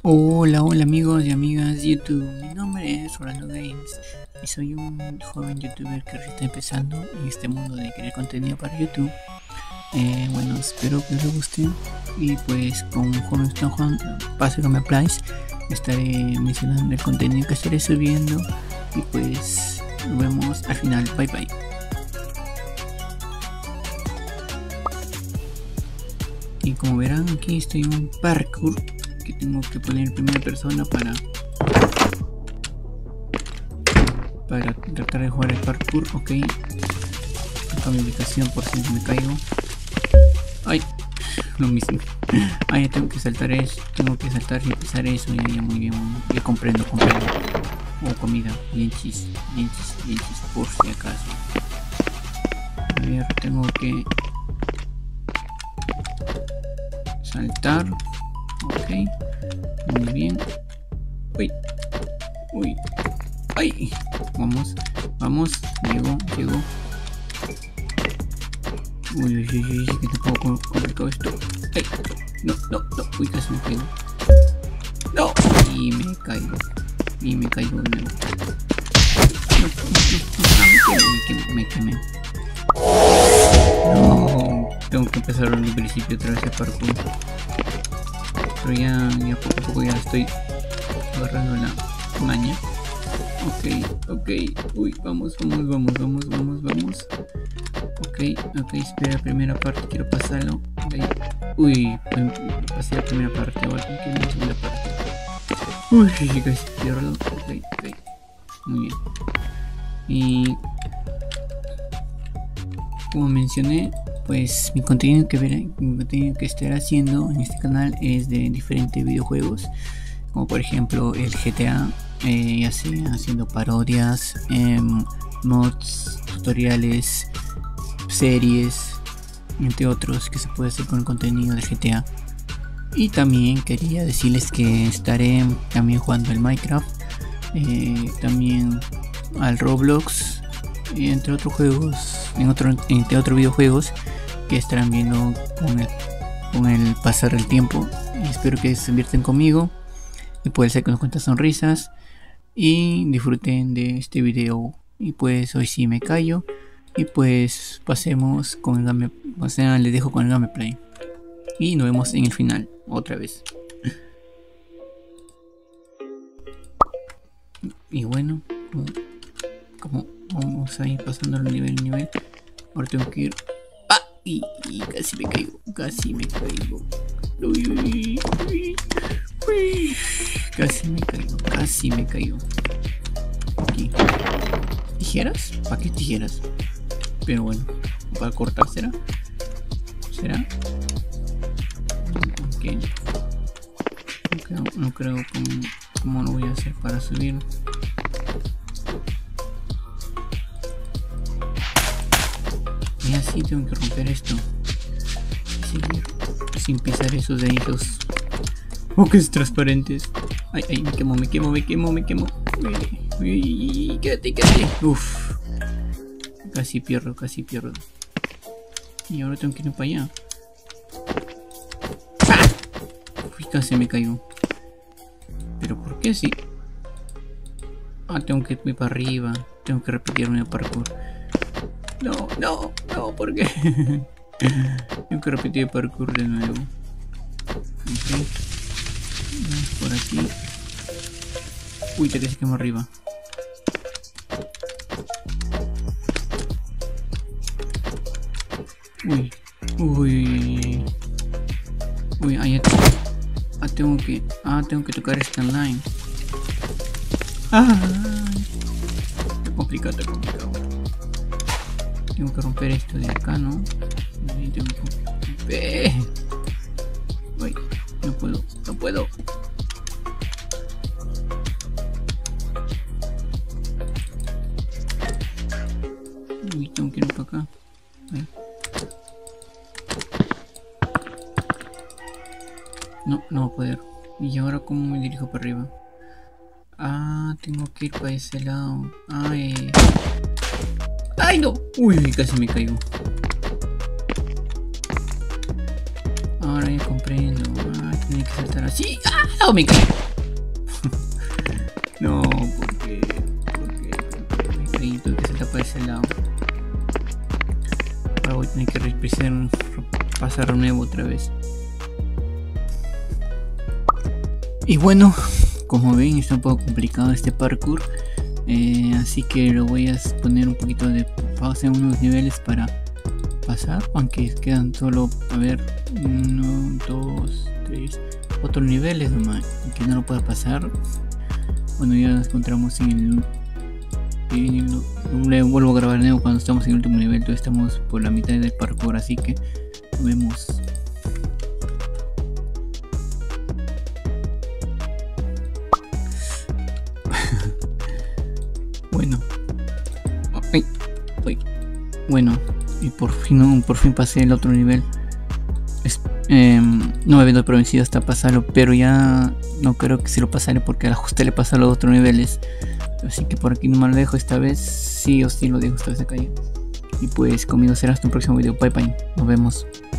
Hola, hola amigos y amigas de YouTube, mi nombre es Rolando Games y soy un joven youtuber que está empezando en este mundo de crear contenido para YouTube. Bueno, espero que les guste y pues conforme están jugando Pase con Place, estaré mencionando el contenido que estaré subiendo y pues nos vemos al final, bye bye. Y como verán, aquí estoy en un parkour que tengo que poner en primera persona para tratar de jugar el parkour. Ok, acá mi ubicación por si me caigo. Ay, lo mismo. Ya tengo que saltar eso, tengo que saltar y pisar eso. Ya muy bien, ya comprendo. Oh, comida, bien chis, por si acaso. A ver, tengo que saltar. Ok, muy bien. Uy, ay, vamos, llego. Uy, que te puedo complicado esto. Ay, no, uy, casi me caigo. No, y me caigo de nuevo. No, me quemé. No, tengo que empezar desde el principio otra vez el parkour. Pero ya poco a poco ya estoy agarrando la maña. Ok, uy, vamos. Ok, espera, primera parte, quiero pasarlo. Uy, pasé la primera parte, ahora quiero la segunda parte. Uy, casi pierdo. Ok, muy bien. Y como mencioné, pues mi contenido que estaré haciendo en este canal es de diferentes videojuegos, como por ejemplo el GTA, ya sea haciendo parodias, mods, tutoriales, series, entre otros que se puede hacer con el contenido del GTA. Y también quería decirles que estaré también jugando el Minecraft, también al Roblox, entre otros juegos, entre otros videojuegos que estarán viendo con el pasar del tiempo. Y espero que se diviertan conmigo y puede ser que nos cuenten sonrisas y disfruten de este video. Y pues hoy sí me callo y pues pasemos con el gameplay, o sea, les dejo con el gameplay y nos vemos en el final otra vez. Y bueno, como vamos a ir pasando el nivel, ahora tengo que ir. Y casi me caigo. Uy, casi me caigo. Aquí. ¿Tijeras? ¿Para qué tijeras? Pero bueno, para cortar, ¿será? Ok. No creo cómo lo voy a hacer para subir. Y así tengo que romper esto. Seguir sin pisar esos deditos. Oh, que es transparentes. Ay, me quemo. Uy, quédate. Uff. Casi pierdo. Y ahora tengo que ir para allá. Uy, casi me caigo. ¿Pero por qué así? Tengo que irme para arriba. Tengo que repetirme el parkour. No, ¿por qué? Tengo que repetir el parkour de nuevo. Ok. Vamos por aquí. Uy, ya casi quemo arriba. Uy, tengo que tocar esta line. Está complicado. Tengo que romper esto de acá, ¿no? Tengo que romper. Uy, no puedo. Uy, tengo que ir para acá. Ahí. No va a poder. ¿Y ahora cómo me dirijo para arriba? Tengo que ir para ese lado. ¡Ay, no! Uy, casi me caigo. ahora ya comprendo. Tenía que saltar así. ¡Ah! ¡No, me caí! No, ¿por qué? Me caí, tuve que saltar para ese lado. Ahora voy a tener que pasar de nuevo otra vez. Y bueno, como ven, está un poco complicado este parkour. Así que lo voy a poner un poquito de pausa en unos niveles para pasar, aunque quedan solo, a ver, 1, 2, 3, otros niveles nomás, que no lo pueda pasar. Bueno, ya nos encontramos le vuelvo a grabar de nuevo cuando estamos en el último nivel. Todavía estamos por la mitad del parkour, así que nos vemos. Bueno, bueno, y por fin pasé el otro nivel. No me había vencido hasta pasarlo, pero ya no creo que se lo pasaré porque al ajuste le pasa a los otros niveles. Así que por aquí no me lo dejo esta vez, sí o sí lo dejo esta vez acá. Y pues conmigo será hasta un próximo video. Bye bye, nos vemos.